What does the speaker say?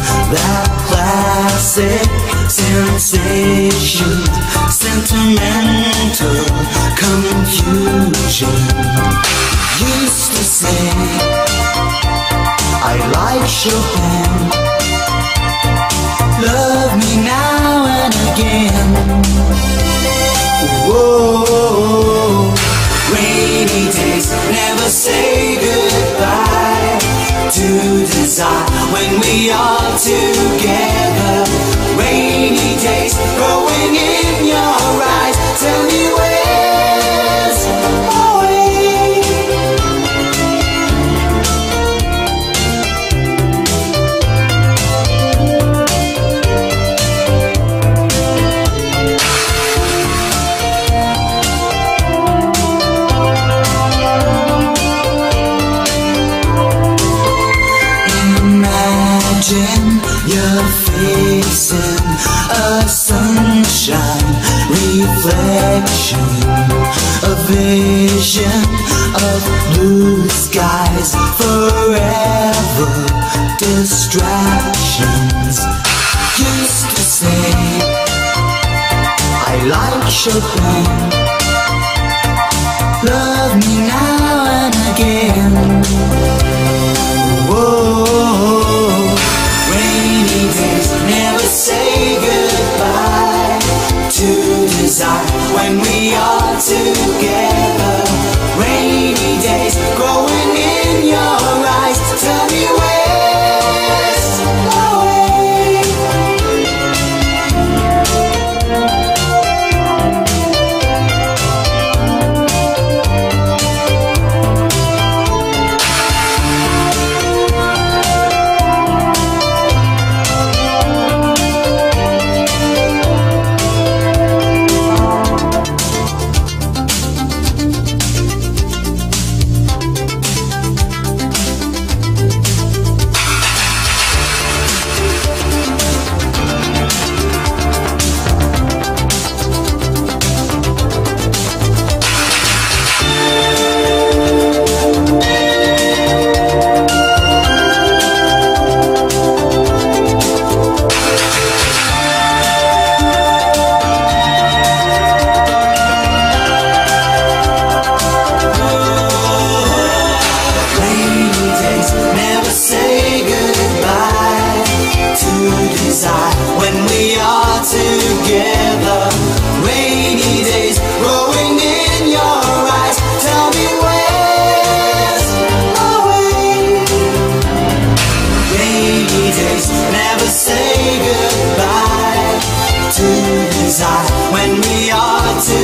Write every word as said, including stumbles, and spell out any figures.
that classic sensation, sentimental confusion. Used to say I like Chopin, love me now and again. Whoa, rainy days never say goodbye to desire when we are together. Rainy days growing in your eyes, tell me where's away. Imagine you're facing a sunshine reflection, a vision of blue skies, forever distractions. Used to say I like Chopin, love me now and again. Whoa, rainy days never say goodbye to desire when we are together. Rainy days growing in your eyes, tell me where's away. When we are together, rainy days growing in your eyes, tell me where's away. Rainy days never say goodbye to desire when we are together.